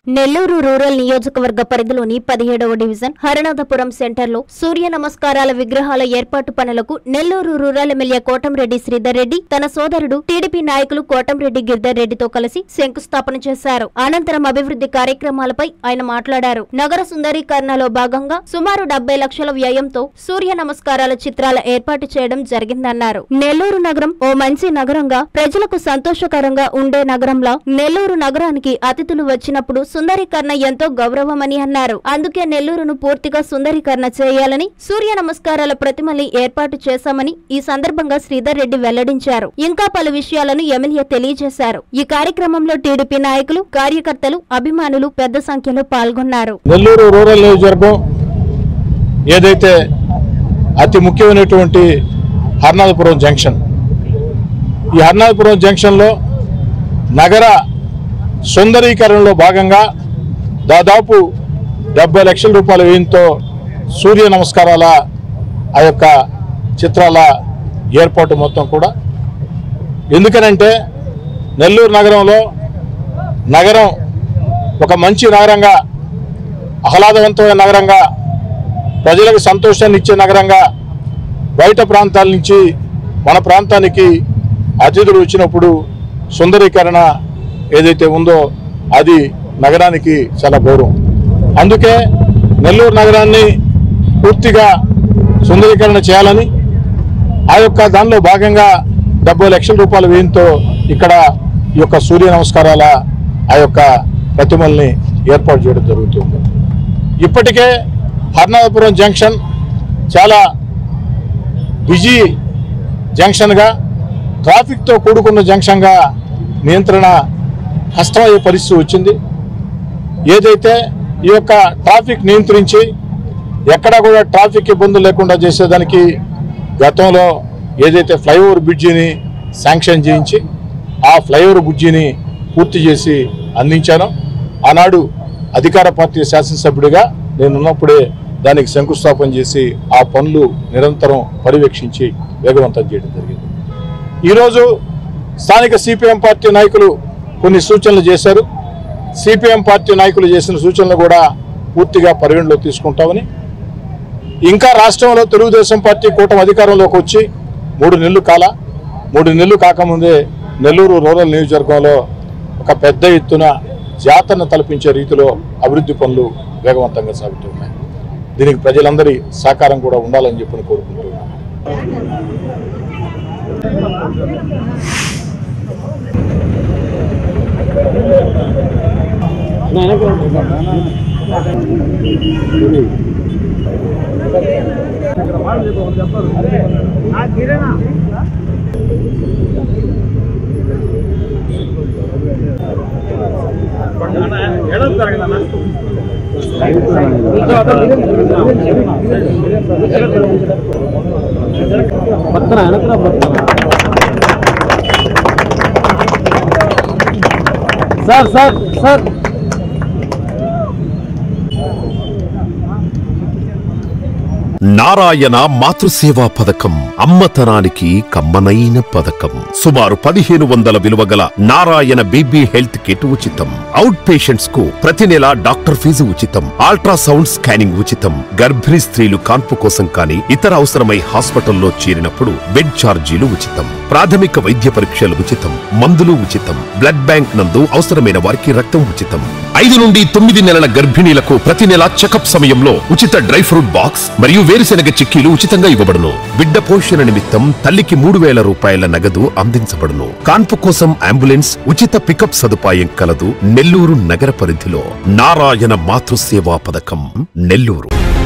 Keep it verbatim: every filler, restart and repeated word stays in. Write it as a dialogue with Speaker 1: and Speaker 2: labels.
Speaker 1: Nellore rural నియోజకవర్గ పరిధిలోని పదిహేడవ డివిజన్ హరనాథపురం సెంటర్లో సూర్య నమస్కారాల విగ్రహాల ఏర్పాటు పనులకు నెల్లూరు రూరల్ ఎమ్మెల్యే కోటంరెడ్డి శ్రీధర్ రెడ్డి తన సోదరుడు టీడీపీ నాయకులు కోటంరెడ్డి గిరిధర్ రెడ్డితో కలిసి శంకుస్థాపన చేశారు. అనంతరం అభివృద్ధి కార్యక్రమాలపై ఆయన మాట్లాడారు. నగర సుందరీకరణలో భాగంగా సుమారు డెబ్బై లక్షల వ్యయంతో సూర్య నమస్కారాల చిత్రాల ఏర్పాటు చేయడం జరిగిందన్నారు. నెల్లూరు నగరం ఓ మంచి నగరంగా, ప్రజలకు సంతోషకరంగా ఉండే నగరంలా నెల్లూరు నగరానికి అతిథులు వచ్చినప్పుడు సుందరీకరణ ఎంతో గౌరవమని అన్నారు. అందుకే నెల్లూరును పూర్తిగా సుందరీకరణ చేయాలని సూర్య నమస్కారాల ప్రతిమల్ని ఏర్పాటు చేశామని ఈ సందర్భంగా శ్రీధర్ రెడ్డి వెల్లడించారు. ఇంకా పలు విషయాలను ఎమ్మెల్యే తెలియజేశారు. ఈ కార్యక్రమంలో టీడీపీ నాయకులు, కార్యకర్తలు, అభిమానులు పెద్ద సంఖ్యలో పాల్గొన్నారు.
Speaker 2: నెల్లూరు రూరల్ నియోజకవర్గం ఏదైతే అతి ముఖ్యమైనటువంటి హరనాథపురం జంక్షన్, ఈ హరనాథపురం జంక్షన్ లో నగర సుందరీకరణలో భాగంగా దాదాపు డెబ్బై లక్షల రూపాయల వ్యయంతో సూర్య నమస్కారాల ఆ యొక్క చిత్రాల ఏర్పాటు మొత్తం కూడా. ఎందుకనంటే నెల్లూరు నగరంలో నగరం ఒక మంచి నగరంగా, ఆహ్లాదవంతమైన నగరంగా, ప్రజలకు సంతోషాన్ని ఇచ్చే నగరంగా, బయట ప్రాంతాల నుంచి మన ప్రాంతానికి అతిథులు వచ్చినప్పుడు సుందరీకరణ ఏదైతే ఉందో అది నగరానికి చాలా గౌరవం. అందుకే నెల్లూరు నగరాన్ని పూర్తిగా సుందరీకరణ చేయాలని ఆ యొక్క దానిలో భాగంగా డెబ్బై లక్షల రూపాయల వ్యయంతో ఇక్కడ ఈ యొక్క సూర్య నమస్కారాల ఆ యొక్క ప్రతిమల్ని ఏర్పాటు చేయడం జరుగుతుంది. ఇప్పటికే హరనాథపురం జంక్షన్ చాలా బిజీ జంక్షన్గా, ట్రాఫిక్తో కూడుకున్న జంక్షన్గా నియంత్రణ కష్టమయ్యే పరిస్థితి వచ్చింది. ఏదైతే ఈ యొక్క ట్రాఫిక్ నియంత్రించి ఎక్కడా కూడా ట్రాఫిక్ ఇబ్బందులు లేకుండా చేసేదానికి గతంలో ఏదైతే ఫ్లైఓవర్ బ్రిడ్జిని శాంక్షన్ చేయించి ఆ ఫ్లైఓవర్ బ్రిడ్జిని పూర్తి చేసి అందించాను. ఆనాడు అధికార పార్టీ శాసనసభ్యుడిగా నేనున్నప్పుడే దానికి శంకుస్థాపన చేసి ఆ పనులు నిరంతరం పర్యవేక్షించి వేగవంతం చేయడం జరిగింది. ఈరోజు స్థానిక సిపిఎం పార్టీ నాయకులు కొన్ని సూచనలు చేశారు. సిపిఎం పార్టీ నాయకులు చేసిన సూచనలు కూడా పూర్తిగా పరిగణలో తీసుకుంటామని, ఇంకా రాష్ట్రంలో తెలుగుదేశం పార్టీ కూటమి అధికారంలోకి వచ్చి మూడు నెలలు కాల మూడు నెలలు కాకముందే నెల్లూరు రూరల్ నియోజకవర్గంలో ఒక పెద్ద ఎత్తున జాతరను తలపించే రీతిలో అభివృద్ధి పనులు వేగవంతంగా సాగుతున్నాయి. దీనికి ప్రజలందరి సహకారం కూడా ఉండాలని చెప్పి కోరుకుంటున్నాను.
Speaker 3: సార్ సార్ సార్
Speaker 4: నారాయణ మాతృసేవా పథకం అమ్మతనానికి కమ్మనైన పథకం. సుమారు పదిహేను వందల విలువ గల నారాయణ బేబీ హెల్త్ కిట్ ఉచితం. అవుట్ పేషెంట్స్ కు ప్రతి నెల డాక్టర్ ఫీజు ఉచితం. అల్ట్రాసౌండ్ స్కానింగ్ ఉచితం. గర్భిణీ స్త్రీలు కాన్పు కోసం కానీ ఇతర అవసరమై హాస్పిటల్లో చేరినప్పుడు బెడ్ ఛార్జీలు ఉచితం. ప్రాథమిక వైద్య పరీక్షలు ఉచితం. మందులు ఉచితం. బ్లడ్ బ్యాంక్ నందు అవసరమైన వారికి రక్తం ఉచితం. ఐదు నుండి తొమ్మిది నెలల గర్భిణీలకు ప్రతి నెల చెకప్ సమయంలో ఉచిత డ్రై ఫ్రూట్ బాక్స్ మరియు వేరుశెనగ చిక్కీలు ఉచితంగా ఇవ్వబడును. బిడ్డ పోషణ నిమిత్తం తల్లికి మూడు వేల రూపాయల నగదు అందించబడును. కాన్పు కోసం అంబులెన్స్ ఉచిత పికప్ సదుపాయం కలదు. నెల్లూరు నగర పరిధిలో నారాయణ మాతృసేవా పథకం, నెల్లూరు.